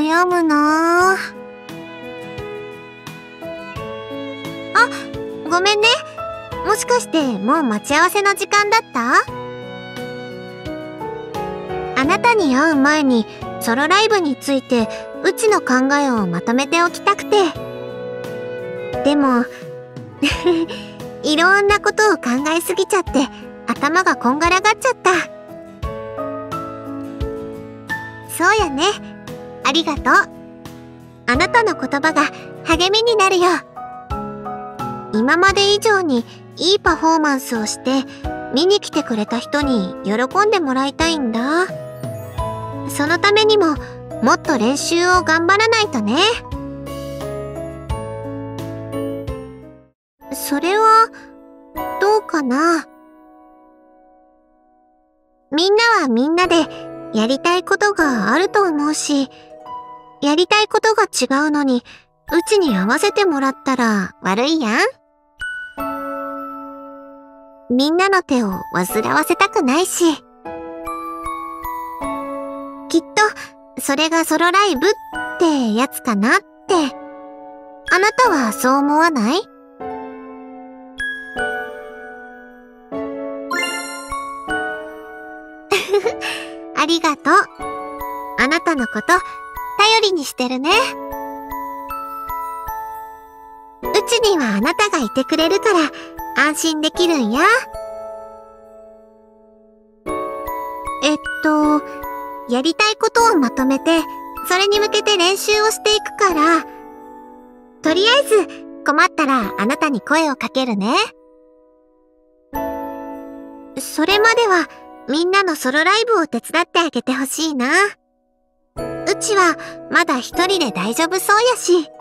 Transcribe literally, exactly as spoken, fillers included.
悩むなぁ。あ、ごめんね。もしかしてもう待ち合わせの時間だった？あなたに会う前にソロライブについてうちの考えをまとめておきたくて。でもいろんなことを考えすぎちゃって頭がこんがらがっちゃった。そうやね。ありがとう。あなたの言葉が励みになるよ。今まで以上にいいパフォーマンスをして見に来てくれた人に喜んでもらいたいんだ。そのためにももっと練習を頑張らないとね。それはどうかな。みんなはみんなでやりたいことがあると思うし、やりたいことが違うのにうちに合わせてもらったら悪いやん。みんなの手を煩わせたくないし。きっとそれがソロライブってやつかなって。あなたはそう思わない？ありがとう。あなたのこと頼りにしてるね。うちにはあなたがいてくれるから安心できるんや。えっと、やりたいことをまとめて、それに向けて練習をしていくから、とりあえず困ったらあなたに声をかけるね。それまではみんなのソロライブを手伝ってあげてほしいな。うちはまだ一人で大丈夫そうやし。